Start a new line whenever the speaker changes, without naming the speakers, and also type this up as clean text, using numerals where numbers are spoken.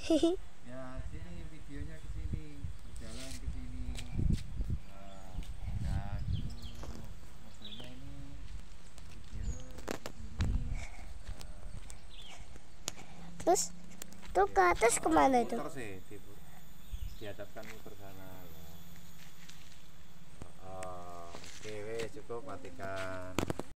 Ya sini videonya ke sini, berjalan ke sini. Nah itu modelnya ini video ini.
Terus tuh ke atas kemana itu?
Muter sih, dihadapkan muter sana. Oke, wes cukup, matikan.